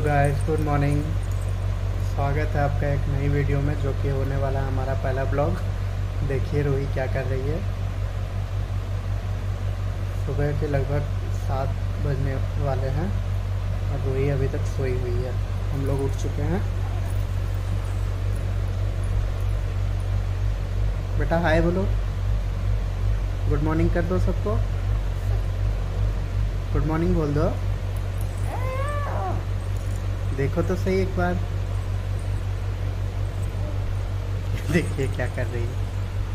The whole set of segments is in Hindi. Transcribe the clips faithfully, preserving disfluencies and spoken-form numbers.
Guys, good morning. स्वागत है आपका एक नई वीडियो में, जो कि होने वाला है हमारा पहला ब्लॉग। देखिए रूही क्या कर रही है। सुबह के लगभग सात बजने वाले हैं और रूही अभी तक सोई हुई है। हम लोग उठ चुके हैं। बेटा हाय बोलो, गुड मॉर्निंग कर दो सबको। गुड मॉर्निंग बोल दो। देखो तो सही एक बार। देखिए क्या कर रही है।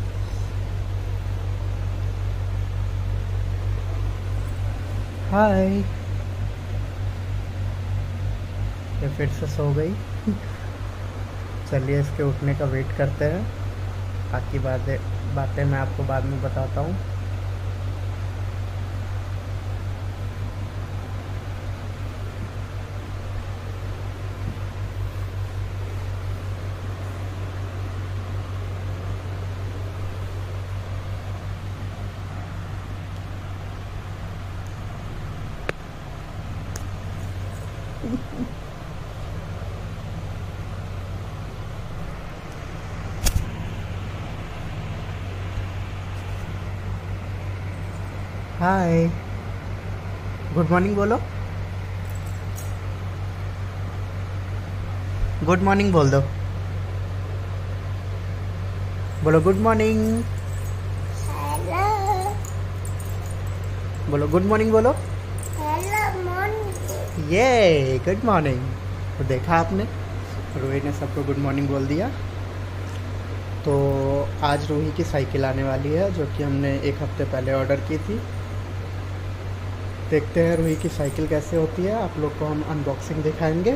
हाय। ये फिर से सो गई। चलिए इसके उठने का वेट करते हैं। बाकी बातें बातें मैं आपको बाद में बताता हूँ। हाय, गुड मॉर्निंग बोलो। गुड मॉर्निंग बोल दो। बोलो गुड मॉर्निंग। हेलो। बोलो गुड मॉर्निंग बोलो। Hello morning. ये गुड मॉर्निंग। तो देखा आपने, रूही ने सबको गुड मॉर्निंग बोल दिया। तो आज रूही की साइकिल आने वाली है, जो कि हमने एक हफ्ते पहले ऑर्डर की थी। देखते हैं रूही की साइकिल कैसे होती है। आप लोग को हम अनबॉक्सिंग दिखाएंगे।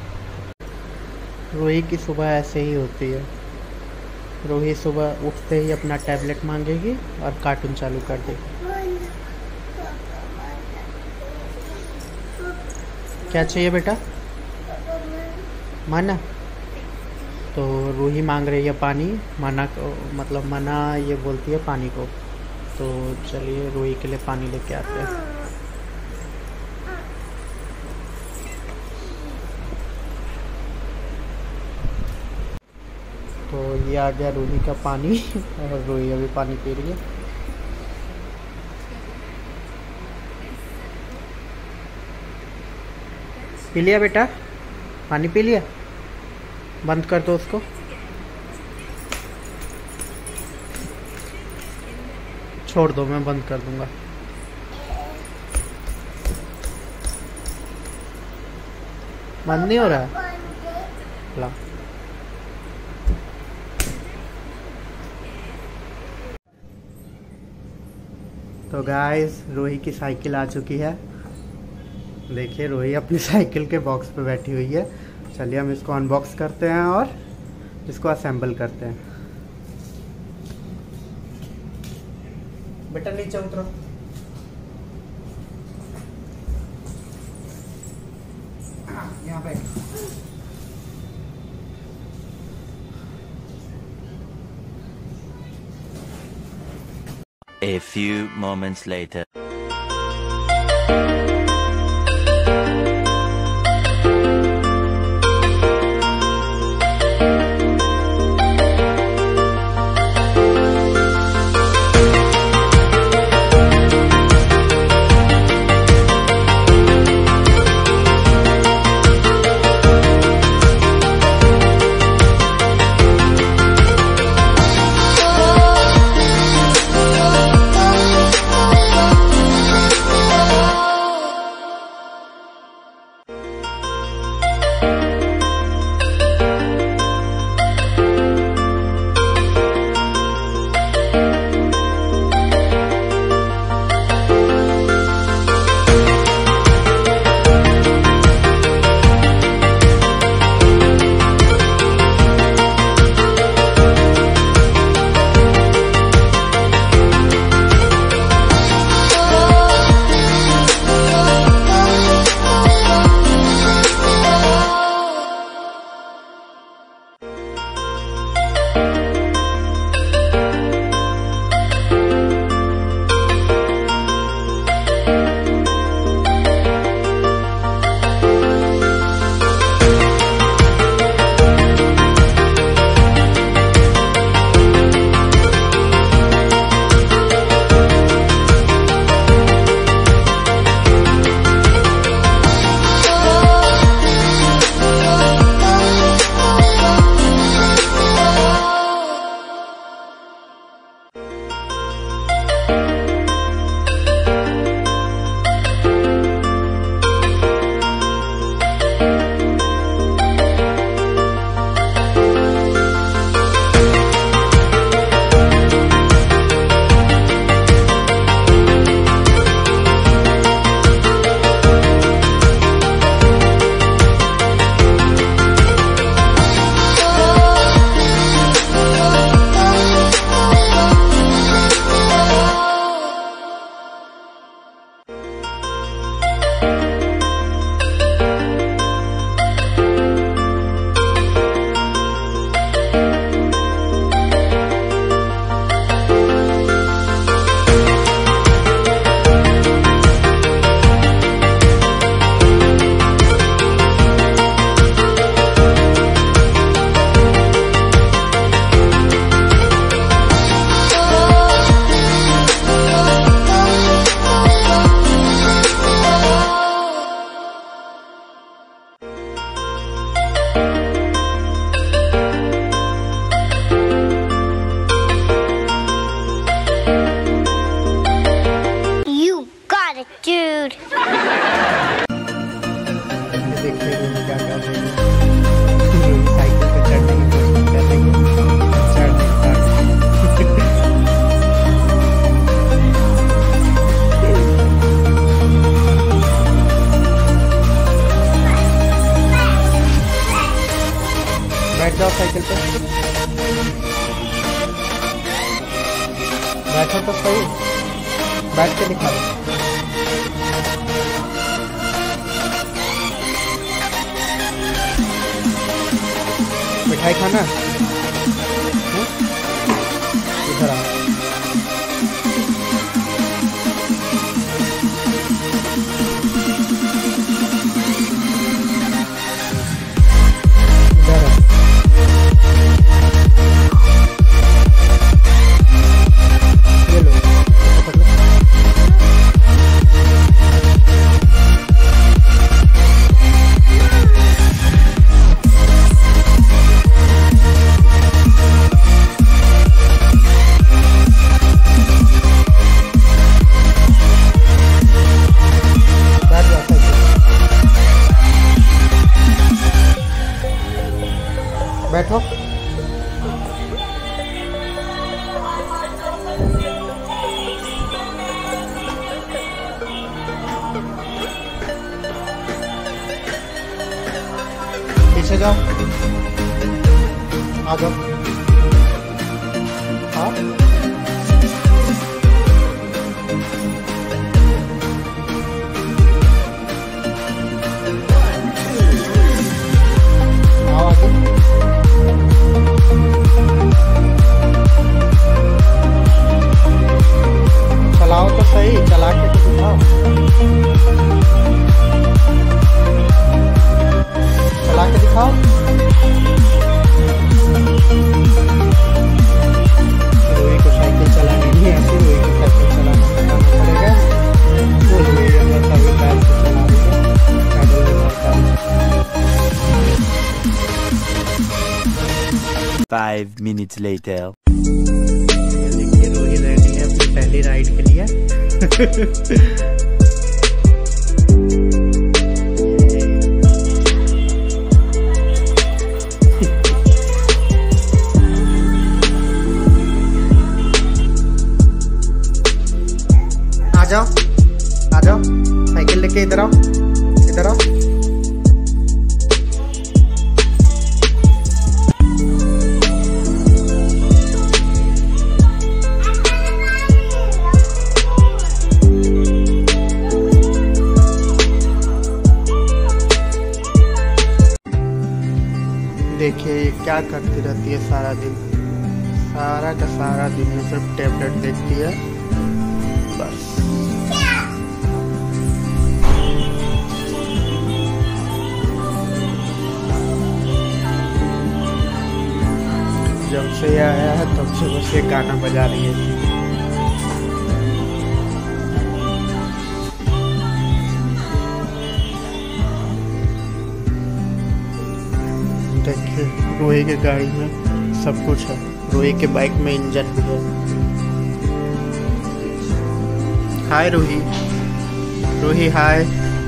रूही की सुबह ऐसे ही होती है। रूही सुबह उठते ही अपना टैबलेट मांगेगी और कार्टून चालू कर देगी। क्या चाहिए बेटा? माना। तो रूही मांग रही है पानी। माना को मतलब माना ये बोलती है पानी को। तो चलिए रूही के लिए पानी लेके आते हैं। तो ये आ गया रूही का पानी और रूही अभी पानी पी रही है। पी लिया बेटा? पानी पी लिया? बंद कर दो उसको। छोड़ दो, मैं बंद कर दूंगा। बंद नहीं हो रहा है। ला। तो गाइस, रूही की साइकिल आ चुकी है। देखिए रूही अपनी साइकिल के बॉक्स पे बैठी हुई है। चलिए हम इसको अनबॉक्स करते हैं और इसको असेंबल करते हैं। बेटा नीचे उतरो। यहाँ पे A few moments later. बैठ जाओ साइकिल पे, बैठो तो सही, बैठ के दिखा दो। मिठाई खाना इधर आओ। बैठो। पीछे जाओ, आ जाओ। हाँ आओ आगे। चलाओ तो सही, चला के तो दिखाओ, चला के दिखाओ। रोही को साइकिल चलानी नहीं आती, रोही को साइकिल चलाना सिखाना पड़ेगा। वो रोही अपना सभी पैर से चला रही है, पैडल लगाता है। Five minutes later. देखिए रोही रेडी है अपनी पहली राइड के लिए। आ जाओ, आ जाओ, साइकिल लेके इधर आओ, इधर आओ। देखिए ये क्या करती रहती है सारा दिन, सारा का सारा दिन में सिर्फ टैबलेट देखती है बस। जब से ये आया है तब से बस ये गाना बजा रही है। देखिए रोही के गाड़ी में सब कुछ है, रोही के बाइक में इंजन भी है। हाय रोही, रोही हाय।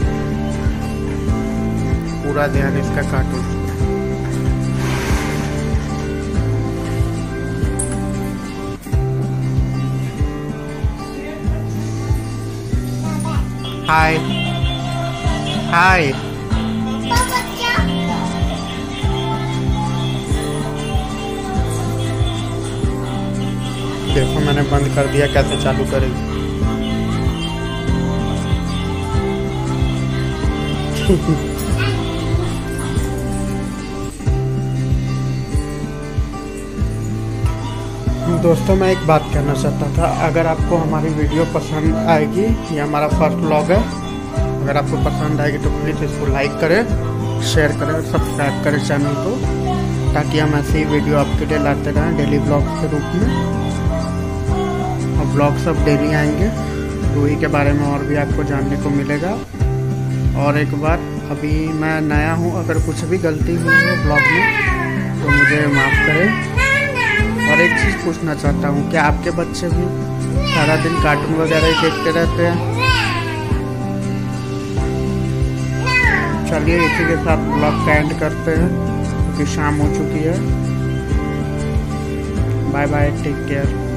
पूरा ध्यान इसका कार्टून। हाय हाय। देखो मैंने बंद कर दिया, कैसे चालू करेगी। दोस्तों मैं एक बात कहना चाहता था, अगर आपको हमारी वीडियो पसंद आएगी, ये हमारा फर्स्ट व्लॉग है, अगर आपको पसंद आएगी तो प्लीज़ इसको लाइक करें, शेयर करें और सब्सक्राइब करें चैनल को, ताकि हम ऐसी वीडियो आपके लिए लाते रहें डेली ब्लॉग्स के रूप में। और ब्लॉग सब डेली आएंगे, रूही के बारे में और भी आपको जानने को मिलेगा। और एक बार, अभी मैं नया हूँ, अगर कुछ भी गलती हुई है ब्लॉग में तो मुझे माफ़ करें। और एक चीज़ पूछना चाहता हूँ, क्या आपके बच्चे भी सारा दिन कार्टून वगैरह ही देखते रहते हैं? चलिए इसी के साथ ब्लॉग का एंड करते हैं, क्योंकि शाम हो चुकी है। Bye bye, take care.